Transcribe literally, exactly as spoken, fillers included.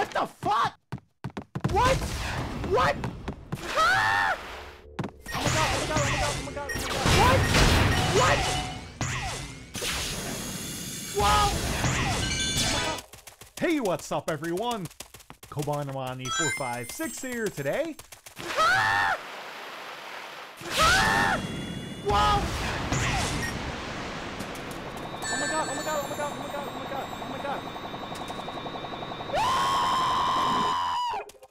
What the fuck? What? What? Ah! Oh my god, oh my god, oh my god, oh my god, oh my god. What? What? Whoa! Hey, what's up, everyone? Cobanermani four five six here today. Ah! Ah! Whoa! Oh my god, oh my god, oh my god, oh my god, oh my god, oh my god.